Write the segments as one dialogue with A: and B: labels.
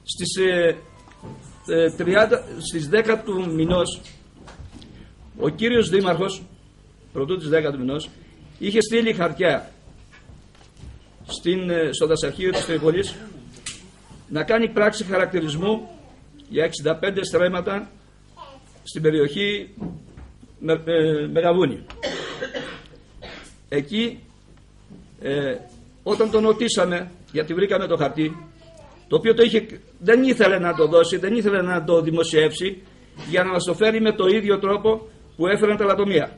A: στις 10 του μηνός ο κύριος Δήμαρχος, πρωτού της 10 του μηνός, είχε στείλει χαρτιά στο δασαρχείο της Τρίπολης να κάνει πράξη χαρακτηρισμού για 65 στρέμματα στην περιοχή Μεγαβούνι. Εκεί όταν τον ρωτήσαμε, γιατί βρήκαμε το χαρτί, το οποίο δεν ήθελε να το δώσει, δεν ήθελε να το δημοσιεύσει, για να μας το φέρει με το ίδιο τρόπο που έφεραν τα λατομεία.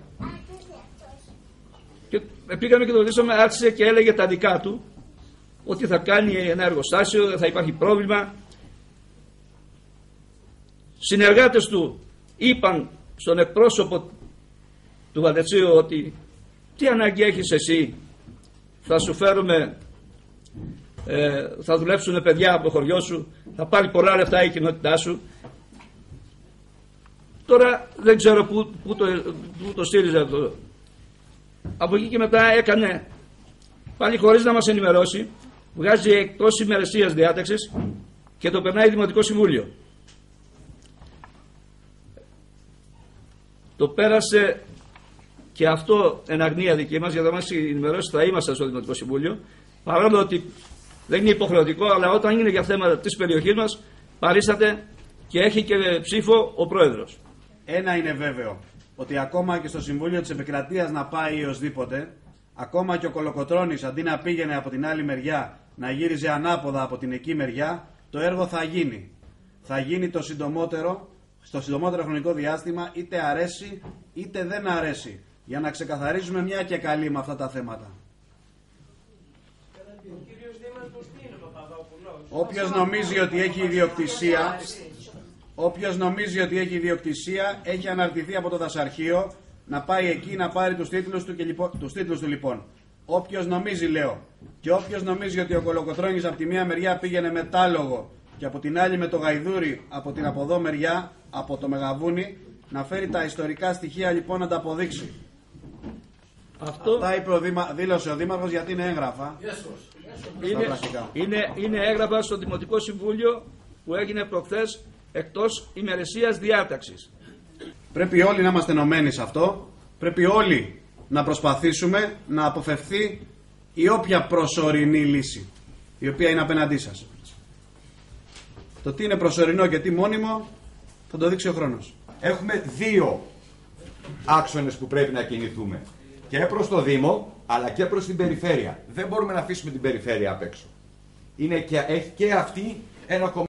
A: Και πήγαμε και το ρωτήσαμε, άρχισε και έλεγε τα δικά του, ότι θα κάνει ένα εργοστάσιο, δεν θα υπάρχει πρόβλημα. Συνεργάτες του είπαν στον εκπρόσωπο του Βαλτετσίου ότι τι ανάγκη έχεις εσύ, θα σου φέρουμε, θα δουλέψουν παιδιά από το χωριό σου, θα πάρει πολλά λεφτά η κοινότητά σου. Τώρα δεν ξέρω πού το στήριζε αυτό. Από εκεί και μετά έκανε, πάλι χωρίς να μας ενημερώσει, βγάζει εκτός ημερησίας διάταξης και το περνάει Δημοτικό Συμβούλιο. Το πέρασε και αυτό εν αγνία δική μας, για να μας ενημερώσει θα ήμασταν στο Δημοτικό Συμβούλιο, παρόλο ότι δεν είναι υποχρεωτικό, αλλά όταν είναι για θέματα της περιοχής μας παρίσταται και έχει και ψήφο ο Πρόεδρος.
B: Ένα είναι βέβαιο, ότι ακόμα και στο Συμβούλιο της Επικρατείας να πάει οσδήποτε, ακόμα και ο Κολοκοτρώνης αντί να πήγαινε από την άλλη μεριά να γύριζε ανάποδα από την εκεί μεριά, το έργο θα γίνει. Θα γίνει στο συντομότερο χρονικό διάστημα, είτε αρέσει είτε δεν αρέσει, για να ξεκαθαρίζουμε μια και καλή με αυτά τα θέματα. Όποιος νομίζει ότι έχει ιδιοκτησία, έχει αναρτηθεί από το δασαρχείο, να πάει εκεί να πάρει τους τίτλους του λοιπόν. Όποιος νομίζει, λέω, και όποιος νομίζει ότι ο Κολοκοτρώνης από τη μία μεριά πήγαινε με τάλογο και από την άλλη με το γαϊδούρι από την από εδώ μεριά, από το Μεγαβούνι, να φέρει τα ιστορικά στοιχεία λοιπόν να τα αποδείξει. Αυτά δήλωσε ο Δήμαρχος, γιατί είναι έγγραφα.
A: Είναι έγγραφα στο Δημοτικό Συμβούλιο που έγινε προχθές εκτός ημερησίας διάταξης.
B: Πρέπει όλοι να είμαστε ενωμένοι σε αυτό. Πρέπει όλοι να προσπαθήσουμε να αποφευθεί η όποια προσωρινή λύση η οποία είναι απέναντί σας. Το τι είναι προσωρινό και τι μόνιμο θα το δείξει ο χρόνος.
C: Έχουμε δύο άξονες που πρέπει να κινηθούμε. Και προς το Δήμο, αλλά και προς την περιφέρεια. Δεν μπορούμε να αφήσουμε την περιφέρεια απ' έξω. Έχει και αυτή ένα κομμάτι.